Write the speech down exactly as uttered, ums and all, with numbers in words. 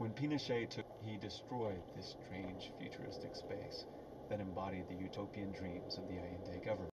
When Pinochet took, he destroyed this strange futuristic space that embodied the utopian dreams of the Allende government.